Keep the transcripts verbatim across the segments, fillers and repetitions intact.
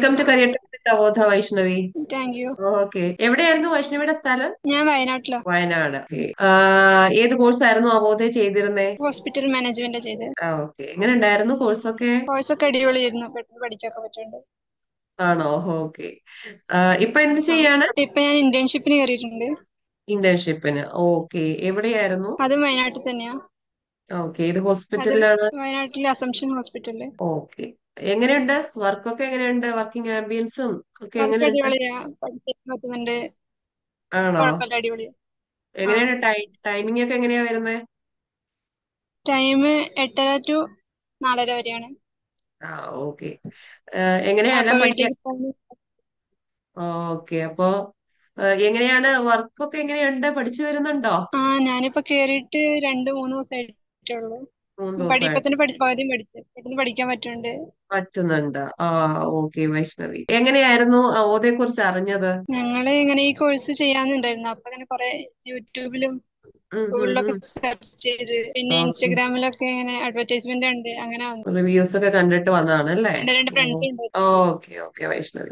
Welcome to career with Avodha Vaishnavi. Thank you. Okay, എവിടെയായിരുന്നു വൈഷ്ണവിയുടെ സ്ഥലം? ഞാൻ വയനാട്ടിലാ. വയനാട്. ഓക്കെ. ഏത് കോഴ്സ് ആയിരുന്നു അവോധ ചെയ്തിരുന്നേ? ഹോസ്പിറ്റൽ മാനേജ്മെന്റ് ചെയ്ത്. ആ, ഓക്കെ. എങ്ങനെ ഉണ്ടായിരുന്നു കോഴ്സൊക്കെ? കോഴ്സൊക്കെ അടിപൊളിയായിരുന്നു, പെട്ടെന്ന് പഠിക്കാനൊക്കെ പറ്റുന്നുണ്ട്. ആണോ? ഓക്കെ. ഇപ്പൊ എന്ത് ആ, ചെയ്യാണ്? ഇപ്പൊ ഞാൻ ഇന്റേൺഷിപ്പിന് കയറിയിട്ടുണ്ട്. ഇന്റേൺഷിപ്പിന്. ഓക്കെ. എവിടെയായിരുന്നു? അതും വയനാട്ടിൽ തന്നെയാ. ഓക്കെ. ഏത് അതും ഹോസ്പിറ്റലിലാണ്? വയനാട്ടിലെ അസംഷൻ ഹോസ്പിറ്റലില്. ഓക്കെ. എങ്ങനെയുണ്ട് വർക്കൊക്കെ? എങ്ങനെയുണ്ട് വർക്കിംഗ് ആംബിയൻസും ഒക്കെ? വർക്ക് എങ്ങനെയുണ്ട്? അടിപൊളിയാ, പഠിക്കാൻ പറ്റുന്നുണ്ട്. ആണോ? കുഴപ്പമില്ല, അടിപൊളിയാ. ആ, എങ്ങനെയാണ് ടൈമിംഗ് ഒക്കെ എങ്ങനെയാ വരുന്നത്? ടൈം എട്ടര ടു നാലര വരെയാണ്. ആ, ഓക്കെ. എങ്ങനെയാ അപ്പൊ എല്ലാം പഠിക്കാൻ? വീട്ടിലേക്ക് പോകുന്നു. ഓക്കെ. അപ്പൊ ഏഹ്, എങ്ങനെയാണ് വർക്കൊക്കെ എങ്ങനെയുണ്ട്? പഠിച്ചു വരുന്നുണ്ടോ? ആ, ഞാനിപ്പോ കേറിയിട്ട് രണ്ട് മൂന്ന് ദിവസമായിട്ടേ ഉള്ളൂ. മൂന്ന് ദിവസമായിട്ട് പഠിപ്പത്തിന് പഠി പകുതിയും പഠിച്ചു, പെട്ടെന്ന് പഠിക്കാൻ പറ്റുന്നുണ്ട്. പറ്റുന്നുണ്ട്. ആ, ഓക്കെ വൈഷ്ണവി. എങ്ങനെയായിരുന്നു അവധയെ കുറിച്ച് അറിഞ്ഞത്? ഞങ്ങള് ഇങ്ങനെ ഈ കോഴ്സ് ചെയ്യാന്നുണ്ടായിരുന്നു. അപ്പൊ ഇങ്ങനെ കൊറേ യൂട്യൂബിലും ഉം ഉം ഗൂഗിളിലൊക്കെ ഉം. സെർച്ച് ചെയ്ത്, പിന്നെ ഓക്കെ. ഇൻസ്റ്റഗ്രാമിലൊക്കെ ഇങ്ങനെ അഡ്വർടൈസ്മെന്റ് ഉണ്ട്, അങ്ങനെ വന്നു. റിവ്യൂസ് ഒക്കെ കണ്ടിട്ട് വന്നതാണ് അല്ലേ? എന്റെ രണ്ട് ഫ്രണ്ട്സും ഉണ്ട്. Okay okay Vaishnavi.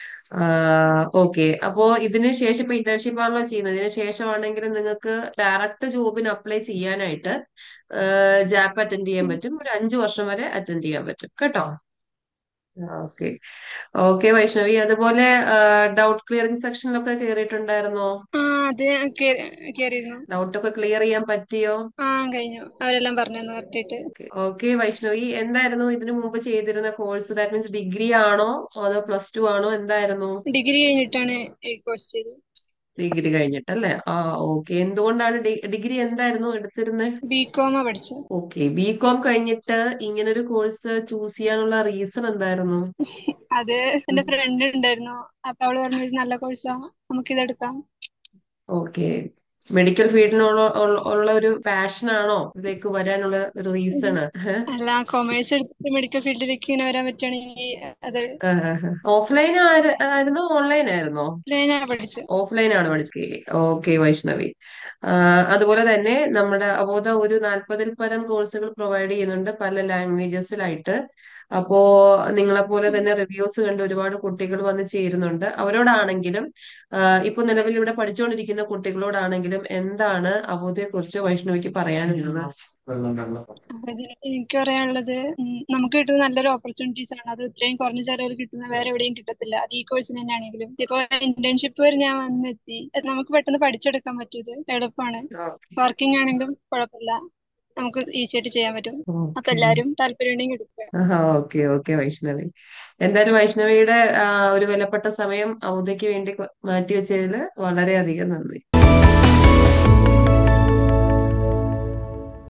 ഓക്കെ. അപ്പോ ഇതിന് ശേഷം ഇപ്പൊ ഇന്റേൺഷിപ്പ് ആണല്ലോ ചെയ്യുന്നത്, ഇതിന് ശേഷമാണെങ്കിലും നിങ്ങൾക്ക് ഡയറക്റ്റ് ജോബിന് അപ്ലൈ ചെയ്യാനായിട്ട് ജാപ്പ് അറ്റൻഡ് ചെയ്യാൻ പറ്റും. ഒരു അഞ്ചു വർഷം വരെ അറ്റൻഡ് ചെയ്യാൻ പറ്റും കേട്ടോ. ഓക്കെ. ഓക്കെ വൈഷ്ണവി. അതുപോലെ ഡൗട്ട് ക്ലിയറിംഗ് സെക്ഷനിലൊക്കെ കയറിയിട്ടുണ്ടായിരുന്നോ? ആ, അത് കേ- കേറിയിരുന്നു. ഡൗട്ടൊക്കെ ക്ലിയർ ചെയ്യാൻ പറ്റിയോ? ആ, കഴിഞ്ഞു. അവരെല്ലാം പറഞ്ഞു തന്നു കറക്റ്റായിട്ട്. ഓക്കെ വൈഷ്ണവി. എന്തായിരുന്നു ഇതിനു മുമ്പ് ചെയ്തിരുന്ന കോഴ്സ്? ദാറ്റ് മീൻസ് ഡിഗ്രി ആണോ അതോ പ്ലസ് ടു ആണോ? എന്തായിരുന്നു? ഡിഗ്രി കഴിഞ്ഞിട്ടാണ് ഈ കോഴ്സ് ചെയ്തത്. ഡിഗ്രി കഴിഞ്ഞിട്ടല്ലേ? ആ, ഓക്കെ. എന്തുകൊണ്ടാണ് ഡിഗ്രി എന്തായിരുന്നു എടുത്തിരുന്നത്? ബി കോമാ പഠിച്ചത്. ഓക്കെ. ബി കോം കഴിഞ്ഞിട്ട് ഇങ്ങനൊരു കോഴ്സ് ചൂസ് ചെയ്യാനുള്ള റീസൺ എന്തായിരുന്നു? അത് എന്റെ ഫ്രണ്ട് ഉണ്ടായിരുന്നു. അപ്പൊ അവള് പറഞ്ഞു ഇത് നല്ല കോഴ്സാ, നമുക്ക് ഇതെടുക്കാം. ഓക്കെ. മെഡിക്കൽ ഫീൽഡിനുള്ള ഉള്ള ഉള്ള ഒരു പാഷനാണോ ഇതിലേക്ക് വരാനുള്ള ഒരു റീസണ്? അല്ല, കൊമേഴ്സ് എടുത്തിട്ട് മെഡിക്കൽ ഫീൽഡിലേക്ക് ഇങ്ങനെ വരാൻ പറ്റുകയാണെങ്കിൽ അത് ഓഫ്ലൈൻ ആയിരുന്നോ ഓൺലൈൻ ആയിരുന്നോ? ഞാനാ പഠിച്ചത്. ഓഫ്ലൈൻ ആണ് പഠിച്ചത്. ഓക്കെ വൈഷ്ണവി. ആ, അതുപോലെ തന്നെ നമ്മുടെ അവോധ ഒരു നാൽപ്പതിൽ പരം കോഴ്സുകൾ പ്രൊവൈഡ് ചെയ്യുന്നുണ്ട് പല ലാംഗ്വേജസിലായിട്ട്. അപ്പോ നിങ്ങളെ പോലെ തന്നെ റിവ്യൂസ് കണ്ട് ഒരുപാട് കുട്ടികൾ വന്ന് ചേരുന്നുണ്ട്. അവരോടാണെങ്കിലും ആ, ഇപ്പൊ നിലവിൽ ഇവിടെ പഠിച്ചുകൊണ്ടിരിക്കുന്ന കുട്ടികളോടാണെങ്കിലും എന്താണ് അവോധയെ കുറിച്ച് വൈഷ്ണവിക്ക് പറയാനുള്ളത്? അപ്പൊ ഇതിനകത്ത് എനിക്ക് പറയാനുള്ളത്, ഉം, നമുക്ക് കിട്ടുന്ന നല്ലൊരു ഓപ്പർച്യൂണിറ്റീസ് ആണ്. അത് ഇത്രയും കുറഞ്ഞ ചെലവിൽ കിട്ടുന്ന വേറെ എവിടെയും കിട്ടത്തില്ല. അത് ഈ കോഴ്സിന് തന്നെയാണെങ്കിലും. ഇപ്പൊ ഇന്റേൺഷിപ്പ് വരെ ഞാൻ വന്നെത്തി. അത് നമുക്ക് പെട്ടെന്ന് പഠിച്ചെടുക്കാൻ പറ്റും. ഇത് എളുപ്പമാണ്. വർക്കിംഗ് ആണെങ്കിലും കുഴപ്പമില്ല, നമുക്ക് ഈസി ആയിട്ട് ചെയ്യാൻ പറ്റും. അപ്പൊ ഓക്കെ. എല്ലാരും താല്പര്യം ഉണ്ടെങ്കിൽ എടുക്കുക. Okay okay Vaishnavi. എന്തായാലും വൈഷ്ണവിയുടെ ആ, ഒരു വിലപ്പെട്ട സമയം അവധയ്ക്ക് വേണ്ടി മാറ്റി വെച്ചതിൽ വളരെയധികം നന്ദി.